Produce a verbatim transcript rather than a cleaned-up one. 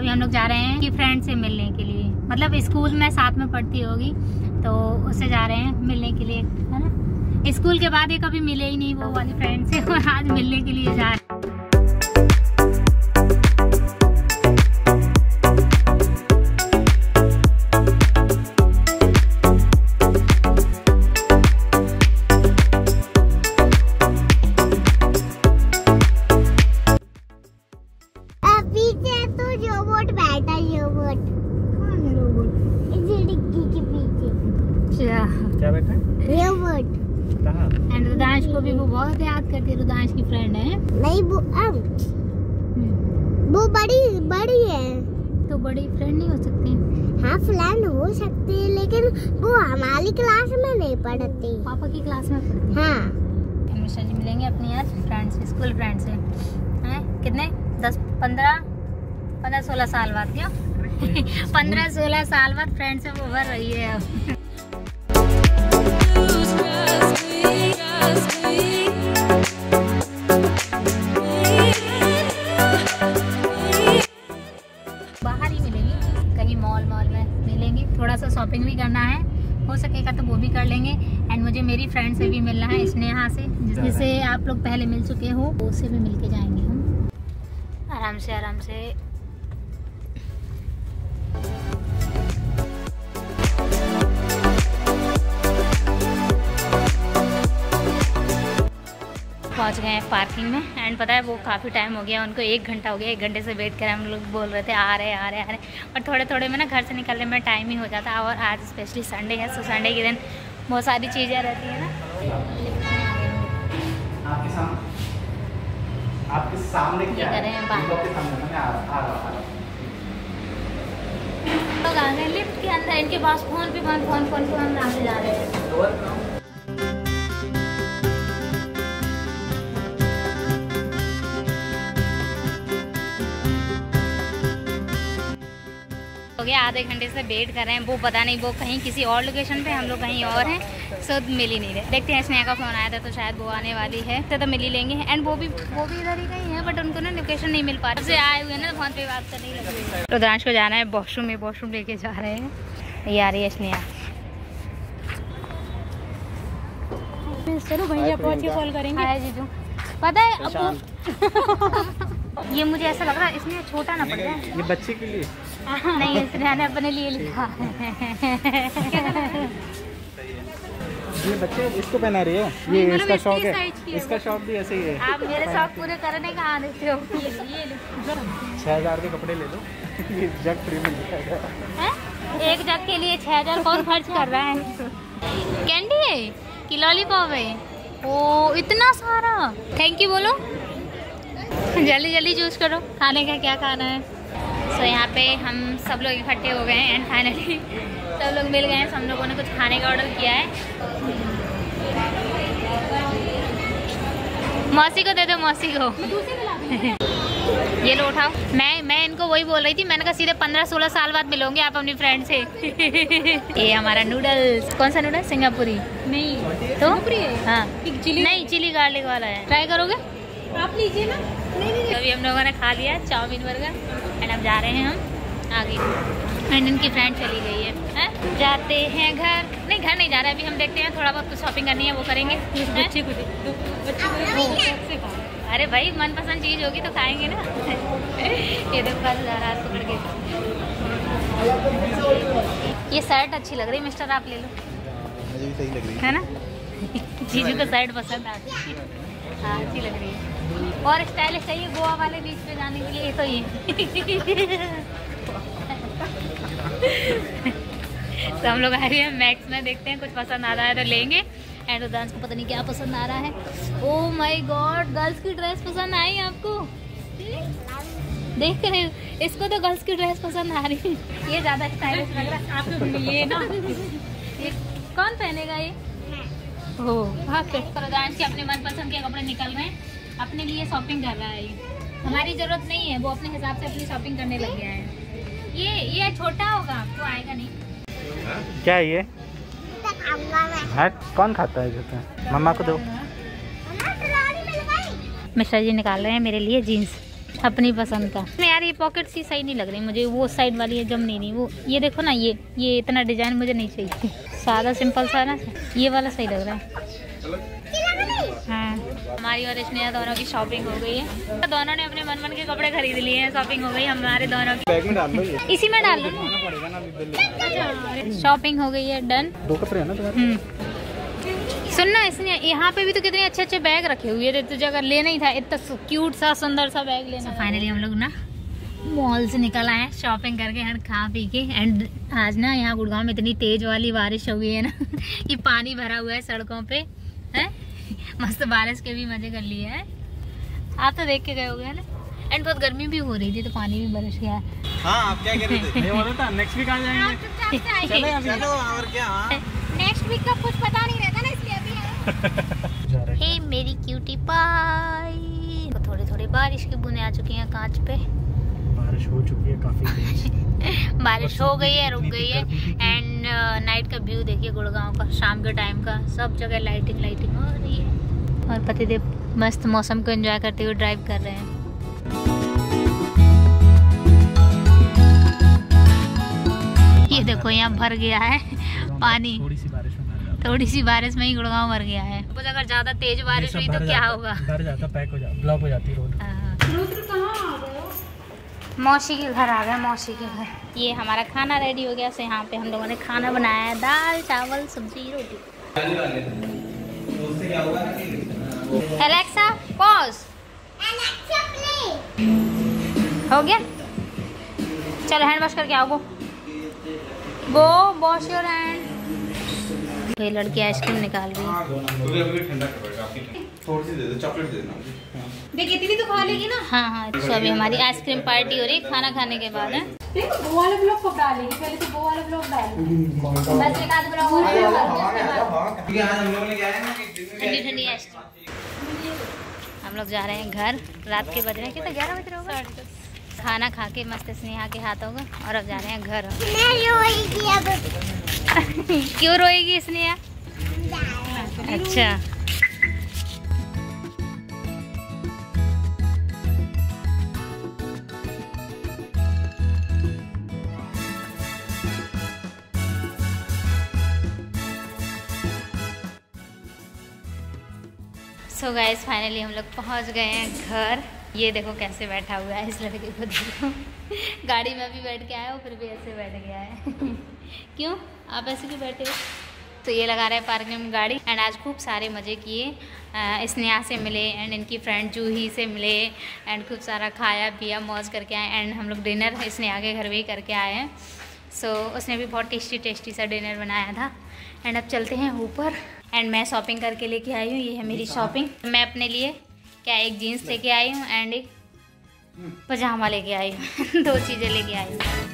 अभी हम लोग जा रहे हैं कि फ्रेंड से मिलने के लिए, मतलब स्कूल में साथ में पढ़ती होगी तो उससे जा रहे हैं मिलने के लिए, है ना। स्कूल के बाद ये कभी मिले ही नहीं वो वाली फ्रेंड से, और आज मिलने के लिए जा रहे हैं। क्या बैठा है? कहाँ? एंड रुदांश को भी वो बहुत याद करती है, रुदांश की फ्रेंड है। नहीं वो अब वो बड़ी बड़ी है तो बड़ी फ्रेंड नहीं हो सकती? हाँ फ्रेंड हो सकती है, लेकिन वो हमारी क्लास में नहीं पढ़ती। पापा की क्लास में पढ़ती? हाँ। मिश्रा जी मिलेंगे अपनी आज फ्रेंड से, स्कूल फ्रेंड से, हैं? कितने दस पंद्रह पंद्रह सोलह साल बाद, क्यों पंद्रह सोलह साल बाद फ्रेंड से वो उभर रही है अब। बाहर ही मिलेंगी, कहीं मॉल मॉल में मिलेंगी, थोड़ा सा शॉपिंग भी करना है, हो सकेगा तो वो भी कर लेंगे। एंड मुझे मेरी फ्रेंड से भी मिलना है, स्नेहा से, जिससे आप लोग पहले मिल चुके हो, उससे भी मिल के जाएंगे हम आराम से आराम से। पहुंच गए हैं पार्किंग में। एंड पता है वो काफ़ी टाइम हो गया उनको, एक घंटा हो गया, एक घंटे से वेट कर हम लोग बोल रहे थे आ रहे आ रहे आ रहे और थोड़े थोड़े में ना घर से निकलने में टाइम ही हो जाता। और आज स्पेशली संडे है, सो संडे के दिन बहुत सारी चीज़ें रहती है ना। आपके सामने आपके सामने क्या कर रहे हैं बात, लोग आ गए लिफ्ट के अंदर, इनके पास फोन पे फोन फोन फोन पे हम आगे जा रहे हैं। हो गया, आधे घंटे से वेट कर रहे हैं, वो पता नहीं वो कहीं किसी और लोकेशन पे, हम लोग कहीं और हैं, सो मिल ही नहीं रहे। देखते हैं, स्नेहा का फोन आया था तो शायद वो आने वाली है तो, तो मिल ही लेंगे। एंड वो भी वो भी इधर ही कहीं है, बट उनको ना लोकेशन नहीं मिल पा रही, आए हुए ना फोन पे बात करने लगे। रुद्रांश को जाना है वॉशरूम में, वॉशरूम लेके जा रहे हैं, ये आ रही है स्नेहा। चलो भैया पहुँच के कॉल करेंगे। हाय जीजू, पता है ये मुझे ऐसा लग रहा है इसमें छोटा ना पड़ जाए, ये बच्चे के लिए नहीं, इसने ने अपने लिए लिखा है। ये बच्चे इसको पहना रही हो, ये इसका शौक है, इसका शौक भी ऐसे ही है। आप मेरे शौक पूरे करने कहाँ देते हो? छह हजार के कपड़े ले लो, ये जग फ्री में है। एक जग के लिए छह हजार कौन खर्च कर रहा है? कैंडी है कि लॉलीपॉप है? ओ इतना सारा, थैंक यू बोलो, जल्दी जल्दी चूज करो खाने का क्या खाना है। सो so, यहाँ पे हम सब लोग इकट्ठे हो गए हैं एंड फाइनली सब लोग मिल गए हैं। हम लोगों ने कुछ खाने का ऑर्डर किया है। मौसी को दे दो, मौसी को ये लो उठाओ। मैं मैं इनको वही बोल रही थी, मैंने कहा सीधे पंद्रह सोलह साल बाद मिलोगे आप अपनी फ्रेंड से। ये हमारा नूडल्स, कौन सा नूडल्स? सिंगापुरी नहीं तो हाँ चिली, नहीं चिली गार्लिक वाला है, ट्राई करोगे? आप लीजिए ना। नहीं नहीं अभी हम लोगों ने खा लिया चाउमीन बर्गर एंड अब जा रहे हैं हम आगे। एंड इनकी फ्रेंड चली गई है, है? जाते हैं घर, नहीं घर नहीं जा रहे अभी, हम देखते हैं थोड़ा बहुत कुछ शॉपिंग करनी है वो करेंगे। बच्चे को अरे भाई मनपसंद चीज़ होगी तो खाएंगे ना। ये देखो जा रहा है पकड़ के। ये शर्ट अच्छी लग रही है मिस्टर, आप ले लो। मुझे भी सही लग रही है ना। जीजू को शर्ट पसंद आ रही है, हाँ अच्छी लग रही है। और स्टाइलिश चाहिए गोवा वाले बीच पे जाने के लिए, तो ये तो हम लोग आ रहे हैं मैक्स में, देखते हैं कुछ पसंद आ रहा है तो लेंगे। एंड रुद्रांश को पता नहीं क्या पसंद आ रहा है। ओह माय गॉड, गर्ल्स की ड्रेस पसंद आई आपको? देख रहे हो, इसको तो गर्ल्स की ड्रेस पसंद आ रही है। ये ज़्यादा स्टाइलिश लग रहा है आपको। ये ना ये कौन पहनेगा ये? हो रुद्रांश के अपने मनपसंद के कपड़े निकल रहे हैं, अपने लिए शॉपिंग कर रहा है। ये हमारी जरूरत नहीं है, वो अपने हिसाब से अपनी शॉपिंग करने लग गया है। ये ये छोटा होगा, आपको आएगा नहीं। क्या है ये? हाँ कौन खाता है जूते? मम्मा को दो। मिश्रा जी निकाल रहे हैं मेरे लिए जीन्स। अपनी पसंद का। नहीं यार ये पॉकेट सी सही नहीं लग रही मुझे, वो साइड वाली है जम नहीं नहीं वो, ये देखो ना, ये ये इतना डिजाइन मुझे नहीं चाहिए, सादा सिंपल सा ना, ये वाला सही लग रहा है। हाँ हमारी और स्नेहा दोनों की शॉपिंग हो गई है, दोनों ने अपने मन मन के कपड़े खरीद लिए हैं, शॉपिंग हो गई हमारे दोनों की। बैग में डाल लो, इसी में डाल लो ना। शॉपिंग हो गई है डन। दो कपड़े हैं ना तुम्हारे? सुनना इसने यहाँ पे भी तो कितने अच्छे अच्छे बैग रखे हुए थे, तुझे अगर लेना ही था इतना क्यूट सा सुंदर सा बैग लेना। फाइनली हम लोग ना मॉल से निकल आए शॉपिंग करके एंड खा पी के। एंड आज ना यहाँ गुड़गांव में इतनी तेज वाली बारिश हो गई है ना कि पानी भरा हुआ है सड़कों पे है। मस्त बारिश के भी मजे कर लिए हैं, आप तो देख के गए होगे ना। एंड बहुत गर्मी भी हो रही थी तो पानी भी बरस गया है। हाँ आप क्या कह रहे थे? मैं बोला था नेक्स्ट वीक आ जाएंगे। चलो अभी चलो और क्या। नेक्स्ट वीक का कुछ पता नहीं रहता ना, इसलिए अभी हे मेरी क्यूटी पाई। तो थोड़ी थोड़ी बारिश की बूंदें आ चुकी हैं कांच पे। बारिश हो चुकी है काफी तेज। बारिश हो गई है, रुक गई है। एंड नाइट का व्यू देखिए गुड़गांव का, शाम के टाइम का, सब जगह लाइटिंग लाइटिंग हो रही है। और पतिदेव मस्त मौसम को एंजॉय करते हुए ड्राइव कर रहे हैं। ये देखो यहाँ भर गया है पानी, थोड़ी सी बारिश में थोड़ी सी बारिश में ही गुड़गांव भर गया है। कुछ अगर ज्यादा तेज बारिश हुई तो क्या होगा? भर जाता, पैक हो जाता, ब्लॉक हो जाती रोड। मौसी के घर आ गए, मौसी के घर। ये हमारा खाना रेडी हो गया। से यहाँ पे हम लोगों ने खाना बनाया है, दाल चावल सब्जी रोटी। Alexa pause. हो गया, चलो हैंड वॉश करके आओ। Go go wash your hand. ये लड़की आइसक्रीम निकाल रही है। थोड़ी सी दे दो, चॉकलेट दे देना। देखिए इतनी तो खा लेगी ना। हाँ हाँ तो अभी हमारी आइसक्रीम पार्टी हो रही है खाना खाने के बाद है। वो वाले ब्लॉग कब डालेगी? पहले तो वो वाले ब्लॉग डालेगी, बस एक आध ब्लॉग और ठंडी ठंडी आइसक्रीम। हम लोग जा रहे हैं घर, रात के बज रहे हैं कितना, ग्यारह बज रहे होगा। खाना खा के मस्त स्नेहा के हाथ होगा और अब जा रहे हैं घर। क्यों रोएगी स्नेहा? अच्छा सो गाइस फाइनली हम लोग पहुंच गए हैं घर। ये देखो कैसे बैठा हुआ है, इस लड़के को देखो गाड़ी में भी बैठ के आया हो फिर भी ऐसे बैठ गया है क्यों आप ऐसे क्यों बैठे हो? तो ये लगा रहे हैं पार्किंग में गाड़ी। एंड आज खूब सारे मज़े किए, स्नेहा से मिले एंड इनकी फ्रेंड जूही से मिले एंड खूब सारा खाया पिया मौज करके आए। एंड हम लोग डिनर स्नेहा के घर भी करके आए हैं। सो so, उसने भी बहुत टेस्टी टेस्टी सा डिनर बनाया था। एंड अब चलते हैं ऊपर। एंड मैं शॉपिंग करके लेके आई हूँ, ये है मेरी शॉपिंग। मैं अपने लिए क्या एक जीन्स लेके आई हूँ एंड एक पजामा लेके आई हूँ दो चीज़ें लेके आई हूँ।